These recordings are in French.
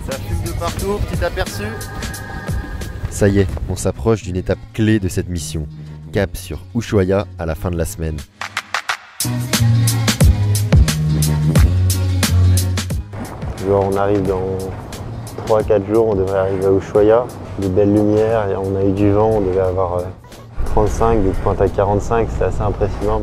Ça fume de partout, petit aperçu. Ça y est, on s'approche d'une étape clé de cette mission. Cap sur Ushuaia à la fin de la semaine. Genre on arrive dans 3-4 jours, on devrait arriver à Ushuaia. Des belles lumières, et on a eu du vent, on devait avoir 35, des pointes à 45, c'était assez impressionnant.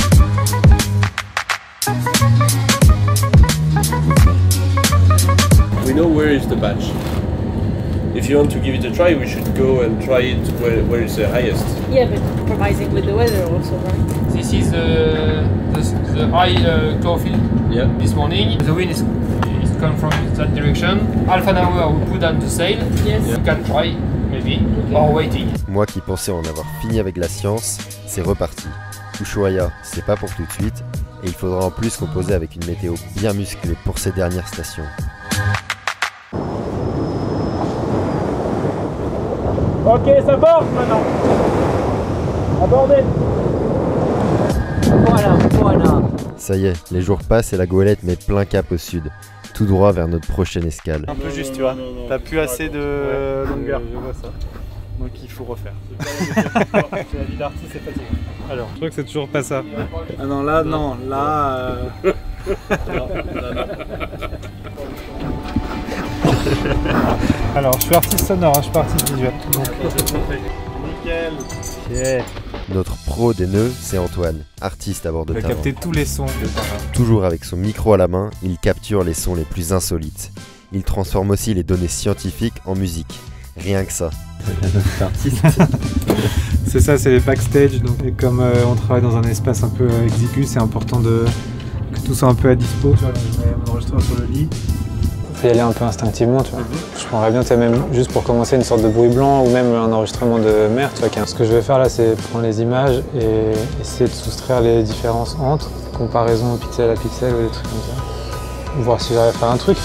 We know where is the badge. If you want to give it a try, we should go and try it where it's the highest. Yeah, but compromising with the weather also, right? This is the high cloudfield this morning. The wind is come from that direction. Half an hour we put down the sail. Yes. You can try, maybe, or waiting. Moi qui pensais en avoir fini avec la science, c'est reparti. Ushuaia, c'est pas pour tout de suite, et il faudra en plus composer avec une météo bien musclée pour ces dernières stations. Ok, ça borde maintenant. Abordez. Voilà. Ça y est, les jours passent et la goélette met plein cap au sud, tout droit vers notre prochaine escale. Un peu juste, tu vois. T'as plus assez de longueur. Je vois ça. Donc il faut refaire. C'est la vie d'artiste, c'est fatigant. Alors, je crois que c'est toujours pas ça. Ah non, là, non. Là. Alors, je suis artiste sonore, hein, je suis pas artiste visuel. Donc, nickel. Yeah. Notre pro des nœuds, c'est Antoine, artiste à bord de Il a Taran. capté tous les sons de Taran. Toujours avec son micro à la main, il capture les sons les plus insolites. Il transforme aussi les données scientifiques en musique. Rien que ça. C'est ça, c'est les backstage. Donc, et comme on travaille dans un espace un peu exigu, c'est important que tout soit un peu à dispo. Tu vois, là, je mets mon enregistreur sur le lit. Faut y aller un peu instinctivement, tu vois. Je prendrais bien, même juste pour commencer, une sorte de bruit blanc ou même un enregistrement de mer, tu vois. Ce que je vais faire là, c'est prendre les images et essayer de soustraire les différences entre, comparaison pixel à pixel ou des trucs comme ça. Voir si j'arrive à faire un truc.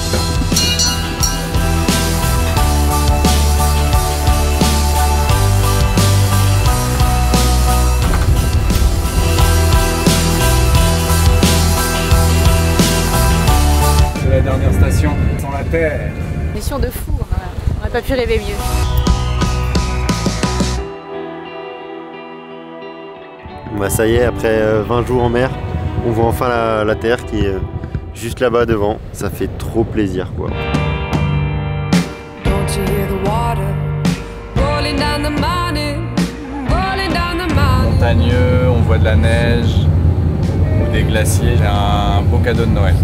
C'est la dernière station dans la Terre. Mission de fou, hein. On n'aurait pas pu rêver mieux. Bah ça y est, après 20 jours en mer, on voit enfin la Terre qui est juste là-bas devant. Ça fait trop plaisir quoi. Montagneux, on voit de la neige ou des glaciers. C'est un beau cadeau de Noël.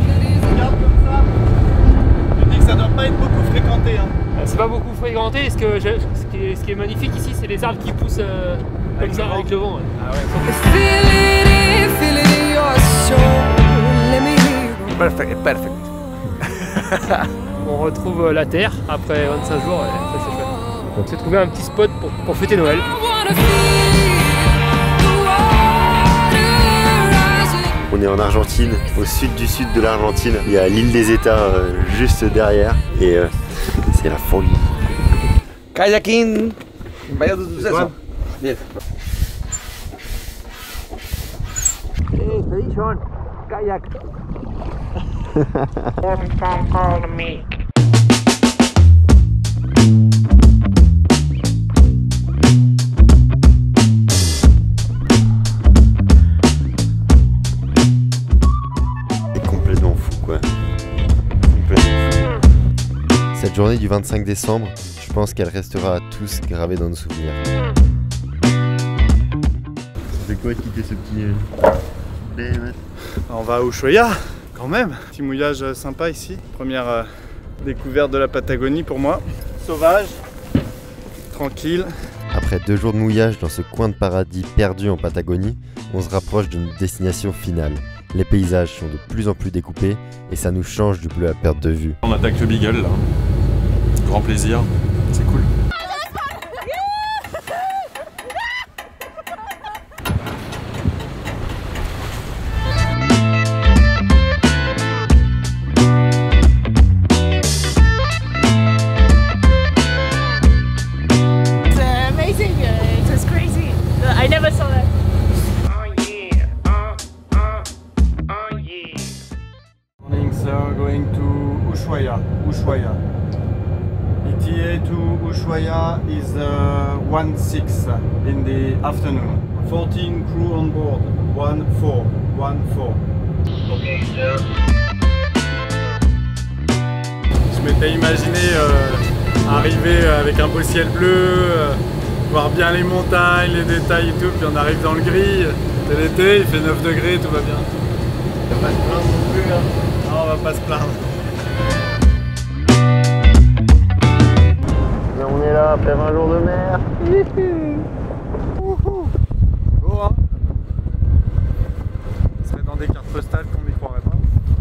Je dis que ça doit pas être beaucoup fréquenté. Hein. C'est pas beaucoup fréquenté. Ce qui est magnifique ici, c'est les arbres qui poussent comme ça avec le vent. Ouais. Ah ouais. Perfect. On retrouve la terre après 25 jours. Ouais, ça c'est chouette. On s'est trouvé un petit spot pour fêter Noël. On est en Argentine, au sud du sud de l'Argentine. Il y a l'île des États juste derrière et c'est la folie. Kayaking. Vaya de suceso. Bien. Expedition. Kayak. Cette journée du 25 décembre, je pense qu'elle restera à tous gravée dans nos souvenirs. C'est quoi quitter ce petit On va à Ushuaia, quand même. Petit mouillage sympa ici. Première découverte de la Patagonie pour moi. Sauvage, tranquille. Après 2 jours de mouillage dans ce coin de paradis perdu en Patagonie, on se rapproche de notre destination finale. Les paysages sont de plus en plus découpés et ça nous change du bleu à perte de vue. On attaque le Beagle là. Grand plaisir, c'est cool. It's amazing. It was crazy. I never saw that. Morning, sir, going to Ushuaia. ETA to Ushuaia is 1:06 in the afternoon. 14 crew on board. 1-4. 1-4. Okay, sir. Je m'étais imaginé arriver avec un beau ciel bleu, voir bien les montagnes, les détails et tout, puis on arrive dans le gris, c'est l'été, il fait 9 degrés, tout va bien. On va pas se plaindre non plus, hein. Non, on va pas se plaindre. Mais on est là après 20 jours de mer. Beau, hein? On serait dans des cartes postales qu'on n'y croirait pas.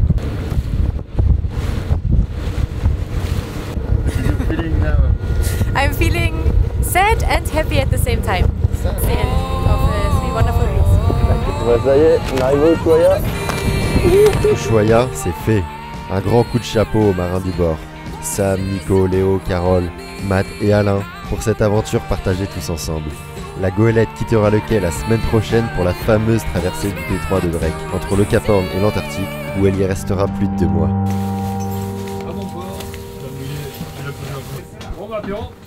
I'm feeling sad and happy at the same time. It's the end of 3 wonderful weeks. Ouais, ça y est, on arrive au Ushuaia. Ushuaia, c'est fait. Un grand coup de chapeau aux marins du bord. Sam, Nico, Léo, Carole, Matt et Alain pour cette aventure partagée tous ensemble. La goélette quittera le quai la semaine prochaine pour la fameuse traversée du détroit de Drake, entre le Cap Horn et l'Antarctique, où elle y restera plus de 2 mois. À bon port. Bon, bah, apéro.